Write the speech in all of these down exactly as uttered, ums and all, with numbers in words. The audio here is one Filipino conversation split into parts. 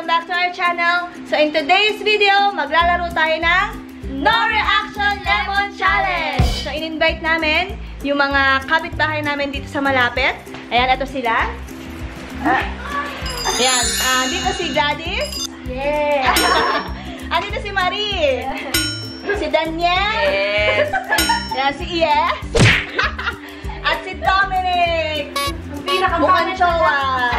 Welcome back to our channel. So in today's video, maglalaro tayo ng No Reaction Lemon Challenge. So in-invite namin yung mga kapitbahay namin dito sa malapit. Ayan, ito sila. Ah. Ayan, uh, dito si Gladys. Yeah. Andito si Marie. Si Daniel. Yes. Ayan, si Yes. At si Dominic. Mukhang chowa.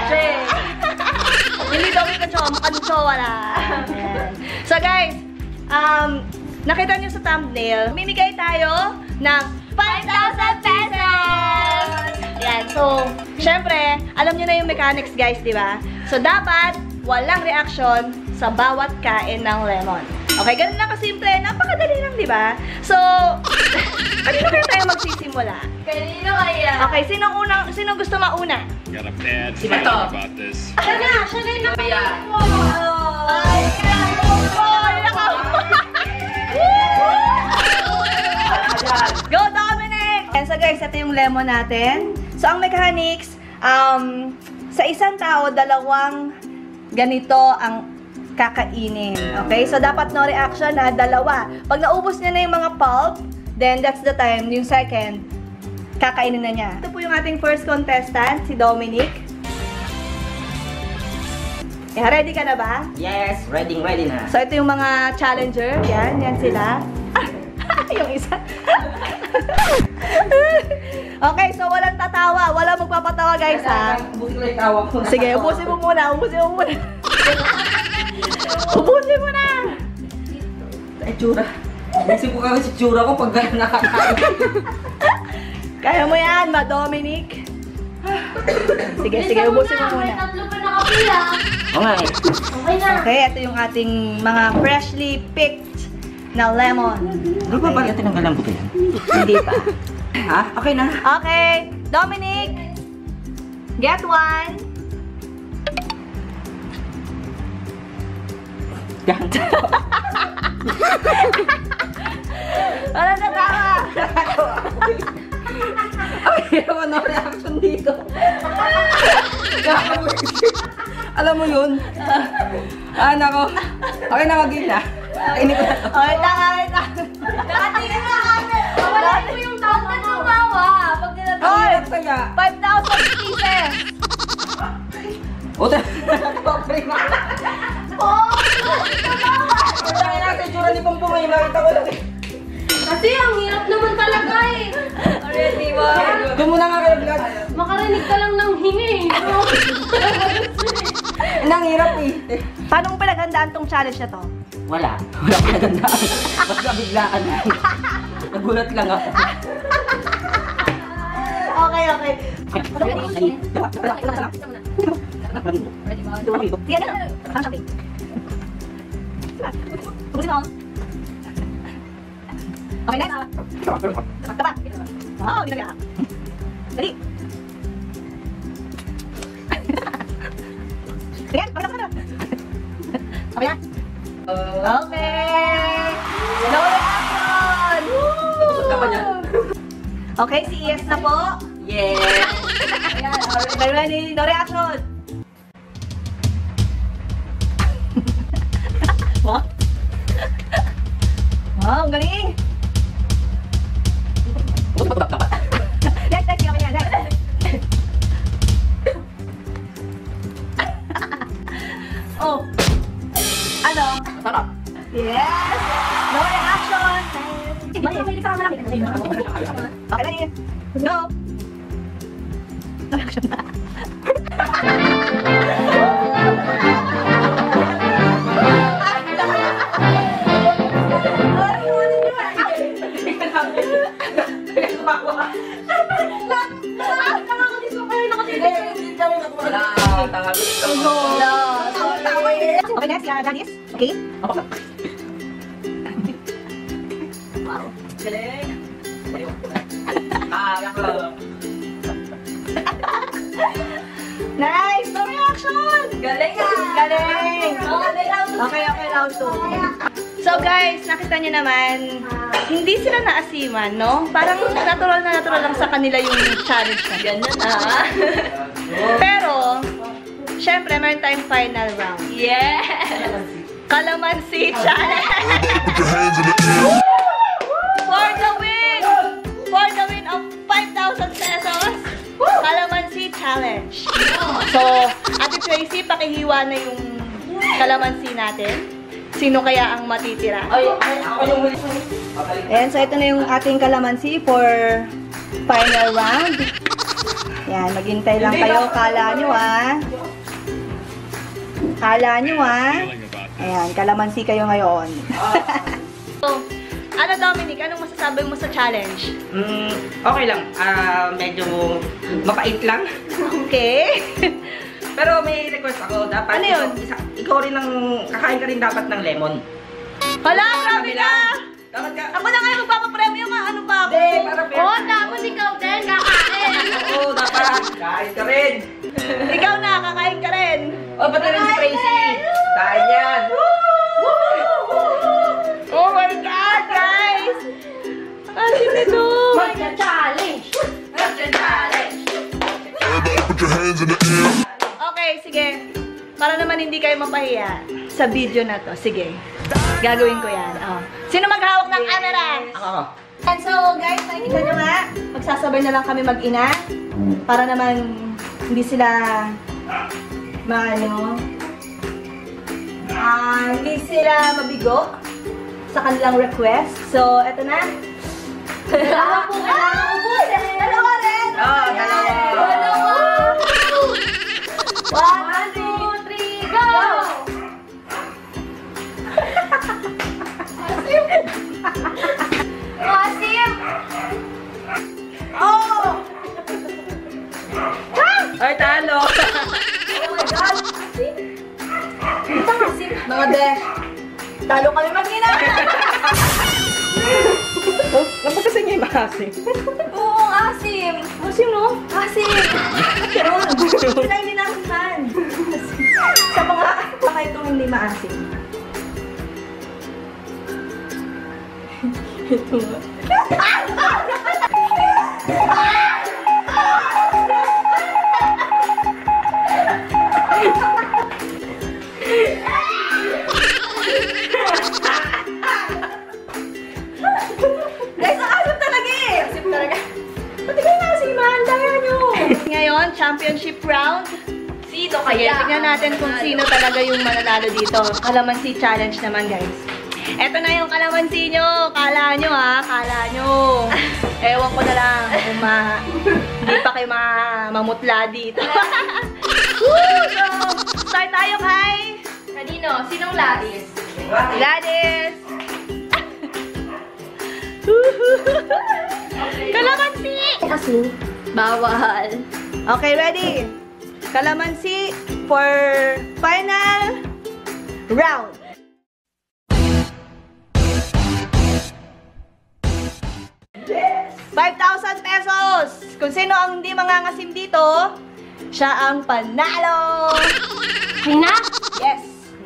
Hindi daw may chowa, mukhang chowa na. So guys, um, nakita nyo sa thumbnail, mimigay tayo ng five thousand pesos! Yan, so, syempre, alam nyo na yung mechanics guys, di ba? So dapat, walang reaction sa bawat kain ng lemon. Okay, ganun lang kasimple. Napakadali lang, di ba? So, kanino kaya tayo magsisimula? Kanino kaya? Okay, sinong unang, sinong gusto mauna? Got a bad Si feeling Bato. about this. Siya na! Siya na yung nakaya! Ay, Go, Dominic! And so guys, ito yung lemon natin. So, ang mechanics, um, sa isang tao, dalawang ganito ang kakainin. Okay? So, dapat no reaction na dalawa. Pag naubos niya na yung mga pulp, then that's the time, yung second, kakainin na niya. Ito po yung ating first contestant, si Dominic. Yeah, ready ka na ba? yes, ready, ready na. So, ito yung mga challenger. Yan, yan sila. Yung isa. Okay, so walang tatawa. Walang magpapatawa, guys, ha? Ubusin ko yung tawa ko. Sige, ubusin mo muna. Ubusin mo muna. Ubusin mo na! Ay, tsura. Ubusin ko kami si tsura ko pag gano'n nakakain. Kaya mo yan, ma Dominic. Sige, sige, ubusin mo muna. Tatlo pa nakapila. Oo nga eh. Okay na. Okay, ito yung ating mga freshly picked na lemon. Hindi ba ba natin ang galang buto yan? Hindi pa. Ha? Okay na. Okay, Dominic, get one. Yan. Walang natawa. Ay, naman no reaction dito. Alam mo yun? Ah, nako. Okay na, mag-game na. Kainin ko na to. Okay, tanga, tanga. Nakatingin na kami. Wala mo yung tawag na tumawa. Pag nilabas. Hoy, Ay, kaya. five thousand pieces. O, tayo. Paprima. Oo! Kaya na sa itsura ni Pongpong ay nakita ko lang. Kasi ang hirap naman talaga eh. Already, mo. Doon muna nga kayo, vlog. Makarinig ka lang ng hingi eh. Ang hirap eh. Paano mo pinaghandaan tong challenge na to? Wala. Wala ko nagandaan. Basta biglaan. Nagulat lang ako. Okay, okay. Sige na. Parang shopping. Ubusin mo. Okay, next. Tapa. Wow, hindi na. Dali. Sige, pakita ko na. Okay na. Okay. No reaction. Busog ka pa niya? Okay, si Yes na po. Yeah. Ayan, alright, ready? No reaction. Wow. Wow, ang galing. Next, next, okay yan, next. Oh. Ano? Sarap. Yes! No reaction! Okay, ready? Go! No reaction na. Okay, next, Janice. Okay? Wow. Galing. Ah, ako. Nice! No reaction! Galing ah! Galing! Okay, Okay, okay, round two. So guys, nakita niyo naman, hindi sila naasiman, no? Parang natural na natural lang sa kanila yung challenge na. Ganyan ah. Pero, syempre, meron tayong final round. Yeah! Calamansi Challenge! For the win! For the win of five thousand pesos, Calamansi Challenge. So, Ate Tracy, pakihiwa na yung calamansi natin. Sino kaya ang matitira? Ay, ay, ako yung huli. Ayan, so ito na yung ating calamansi for final round. Yan, maghintay lang kayo. Kala nyo ah. Kala nyo ah. Ayan, calamansi kayo ngayon. So, ano Dominic, anong masasabi mo sa challenge? Mm, okay lang. Ah, medyo mapait lang. Okay. Pero may request ako. Dapat Ano yun? Isa, ikaw rin ang kakain ka rin dapat ng lemon. Hala, grabe ka! Dapat ka. Ako na ngayon magpapapremyo nga, ano pa ako? Hindi, para fair. Oh, tapos ikaw din, kakain! Oo, dapat. Kain ka rin. Ikaw na, kakain ka rin. Oh, pati rin si Tracy. Kain yan. Oh my God, guys! Asin nito! Mag-challenge! Mag-challenge! Put your hands in the air. Okay, sige. Para naman hindi kayo mapahiya sa video na to. Sige. Gagawin ko yan. Oh. Sino maghawak ng camera? Ako. And so, guys, nakikita nyo nga, magsasabay na lang kami mag-ina para naman hindi sila maano, ah, hindi sila mabigo sa kanilang request. So, eto na. Dalawa po kailangan ubusin! Dalawa rin! Oo, dalawa. Dalawa! One, two, three, go! Masim! oh! Ay, talo. Oh my God! Tangasin! Mga besh! Talo kami mag-ina! Oh, napagkasa niya yung maasim. Oo, asim! Asim, no? Asim! Ganun! Sila hindi nakuhan. Sa mga baka itong hindi maasim. Ito nga. Guys, ang asim talaga eh! Asim talaga. Pati kayo nasiman, daya nyo! Ngayon, championship round. Sino Sige, kaya? tignan natin kung sino talaga yung mananalo dito. Calamansi challenge naman, guys. Eto na yung calamansi nyo. Kala nyo, ha? Kala nyo. Ewan ko na lang kung ma... Hindi pa kayo ma... mamutla dito. Woo! So, start tayo kay... Kanino? Sinong Laris? Gladys! Calamansi! Kasi, bawal. Okay, ready? Calamansi for final round. five thousand pesos! Kung sino ang hindi mangangasim dito, siya ang panalo! Hina? Yes!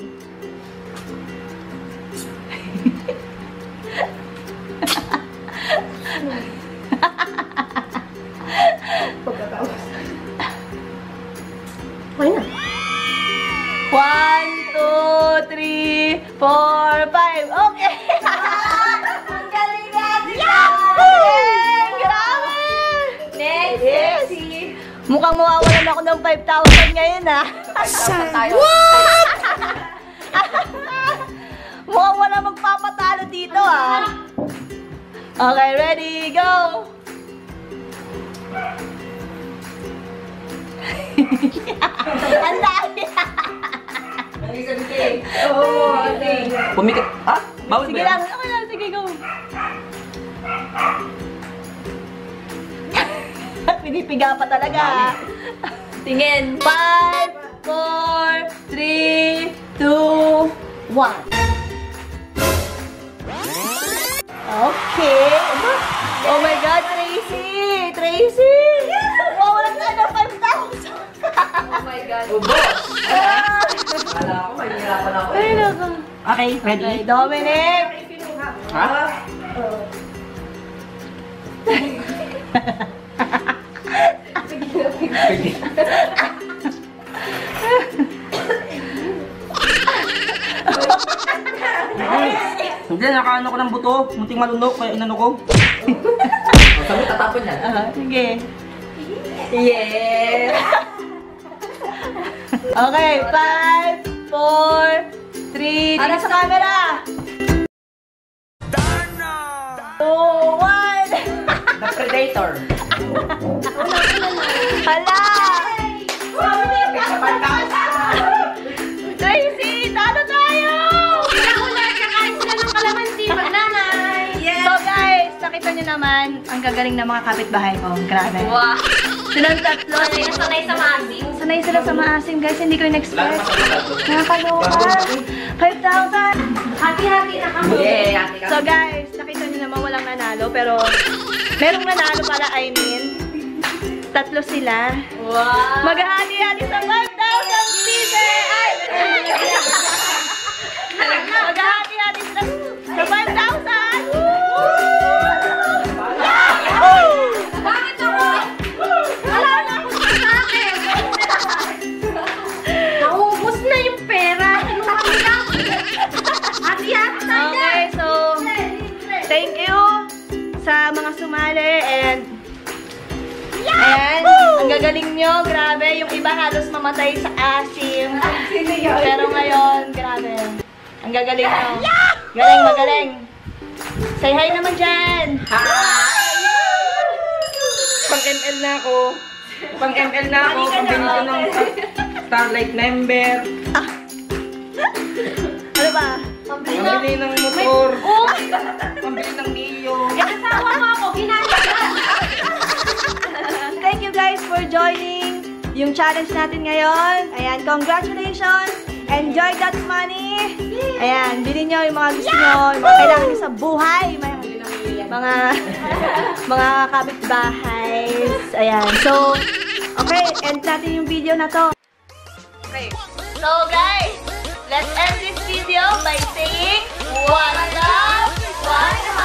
Okay na. One, two, three, four, five. Okay! Ang galing natin! Yay! Grabe! Next! Yes! Mukhang mawawalan ako ng five thousand ngayon, ha? What? Mukhang wala magpapatalo dito, ha? Okay, ready, go! Ang dami! Oo, ate. Pumikit. Ah? Bawal Sige ba lang, yan? okay lang, sige, go! Pinipiga pa talaga, ha? Tingin. Five, four, three, two, one. Okay. Oh my God, Tracy! Tracy! Wow, wala tayo ng five thousand! Oh my God. Ubos. Kala ko, may nirapan ako. Ay, naka. Okay, ready? Okay, Dominic! Ha? Hindi, nakaano ko ng buto. Munting malunok, kaya inano ko. Sabi, tatapon yan. Ah, sige. Yes! Okay, five, four, three, tingin sa camera! two, one! The Predator. Hala! Tracy, talo tayo! Ulan-ulan, kakain sila ng kalamansi, magnanay. So guys, nakita nyo naman ang gagaling ng mga kapitbahay ko. Grabe. Wow. Silang tatlo. Sanay na sanay sa maasim. Sanay sila sa maasim guys, hindi ko in-expect. Nakakaloka. five thousand. Hati-hati na kami. Yeah, So guys, nakita nyo naman walang nanalo pero merong nanalo pala, I mean. Tatlo sila. Wow. Maghahati-hati sa five thousand pieces! Ay! Maghahati-hati sila sa five thousand! Bakit ako? Wala na akong sa akin. Naubos na yung pera. Kinuha nila. Hati-hati tayo. Okay, so thank you sa mga sumali and ayan, ang gagaling nyo, grabe. Yung iba halos mamatay sa asim. Pero ngayon, grabe. Ang gagaling nyo. Galing, magaling. Say hi naman dyan. Pang M L na ako. Pang M L na ako. Pambili ko ng Starlight member. Ano ba? Pambili ng motor. Pambili ng Mio. Asawa mo ako, ginagawa. Thank you guys for joining yung challenge natin ngayon. Ayan, congratulations! Enjoy that money! Ayan, bilhin nyo yung mga gusto nyo, yung mga kailangan nyo sa buhay. Mga, mga, mga kapitbahay. Ayan, so, okay, end natin yung video na to. Okay, so guys, let's end this video by saying, one love, one